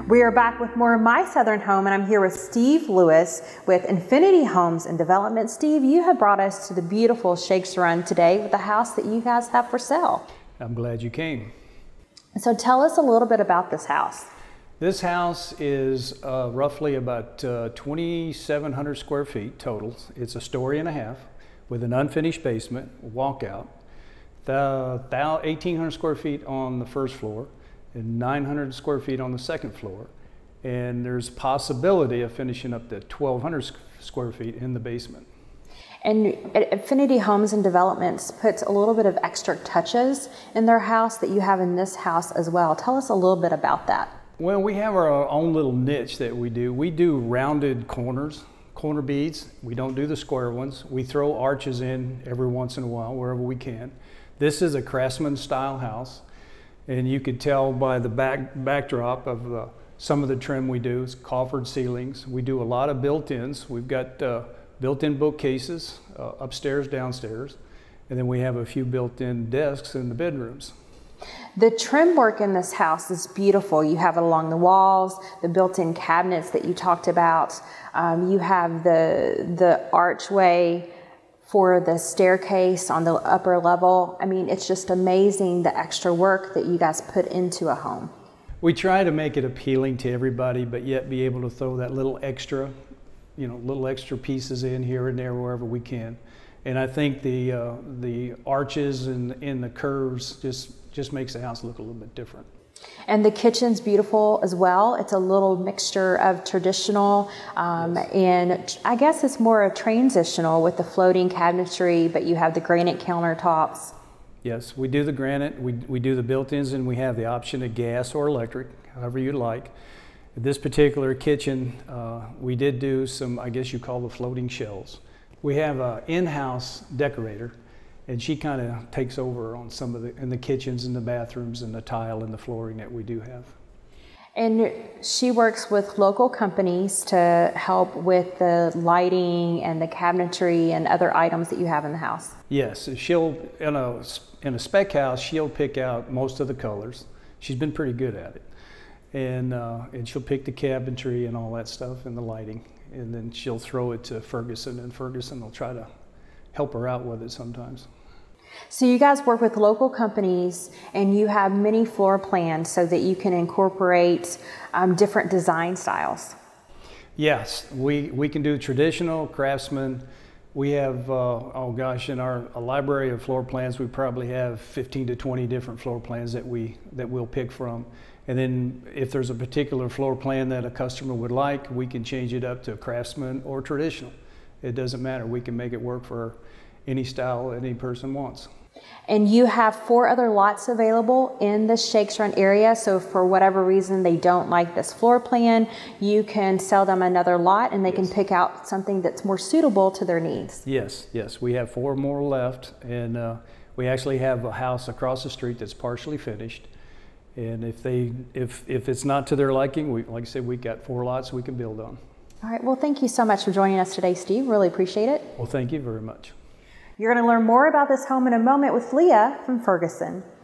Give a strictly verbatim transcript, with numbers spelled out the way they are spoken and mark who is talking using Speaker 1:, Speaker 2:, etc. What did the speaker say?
Speaker 1: We are back with more of My Southern Home, and I'm here with Steve Lewis with Infinity Homes and Development. Steve, you have brought us to the beautiful Shakes Run today with the house that you guys have for sale.
Speaker 2: I'm glad you came.
Speaker 1: So tell us a little bit about this house.
Speaker 2: This house is uh, roughly about uh, twenty-seven hundred square feet total. It's a story and a half with an unfinished basement, walkout, the eighteen hundred square feet on the first floor, and nine hundred square feet on the second floor. And there's possibility of finishing up to twelve hundred square feet in the basement.
Speaker 1: And Infinity Homes and Developments puts a little bit of extra touches in their house that you have in this house as well. Tell us a little bit about that.
Speaker 2: Well, we have our own little niche that we do. We do rounded corners, corner beads. We don't do the square ones. We throw arches in every once in a while, wherever we can. This is a craftsman style house. And you could tell by the back backdrop of uh, some of the trim we do. It's coffered ceilings. We do a lot of built-ins. We've got uh, built-in bookcases uh, upstairs, downstairs. And then we have a few built-in desks in the bedrooms.
Speaker 1: The trim work in this house is beautiful. You have it along the walls, the built-in cabinets that you talked about. Um, you have the, the archway for the staircase on the upper level. I mean, it's just amazing the extra work that you guys put into a home.
Speaker 2: We try to make it appealing to everybody, but yet be able to throw that little extra, you know, little extra pieces in here and there wherever we can. And I think the uh, the arches and, and the curves just just makes the house look a little bit different.
Speaker 1: And the kitchen's beautiful as well. It's a little mixture of traditional um, yes. and I guess it's more a transitional with the floating cabinetry, but you have the granite countertops.
Speaker 2: Yes, we do the granite, we, we do the built-ins, and we have the option of gas or electric, however you'd like. This particular kitchen, uh, we did do some, I guess you call the floating shelves. We have an in-house decorator, and she kind of takes over on some of the, in the kitchens and the bathrooms and the tile and the flooring that we do have.
Speaker 1: And she works with local companies to help with the lighting and the cabinetry and other items that you have in the house.
Speaker 2: Yes, she'll, in a, in a spec house, she'll pick out most of the colors. She's been pretty good at it. And, uh, and she'll pick the cabinetry and all that stuff and the lighting. And then she'll throw it to Ferguson, and Ferguson will try to help her out with it sometimes.
Speaker 1: So you guys work with local companies, and you have many floor plans so that you can incorporate um, different design styles.
Speaker 2: Yes, we, we can do traditional, craftsman. We have, uh, oh gosh, in our a library of floor plans, we probably have fifteen to twenty different floor plans that, we, that we'll pick from. And then if there's a particular floor plan that a customer would like, we can change it up to craftsman or traditional. It doesn't matter. We can make it work for any style any person wants.
Speaker 1: And you have four other lots available in the Shakes Run area, so for whatever reason they don't like this floor plan, you can sell them another lot and they yes. can pick out something that's more suitable to their needs.
Speaker 2: Yes, yes. We have four more left, and uh, we actually have a house across the street that's partially finished. And if they, if, if it's not to their liking, we, like I said, we've got four lots we can build on.
Speaker 1: All right, well, thank you so much for joining us today, Steve. Really appreciate it.
Speaker 2: Well, thank you very much.
Speaker 1: You're going to learn more about this home in a moment with Leah from Ferguson.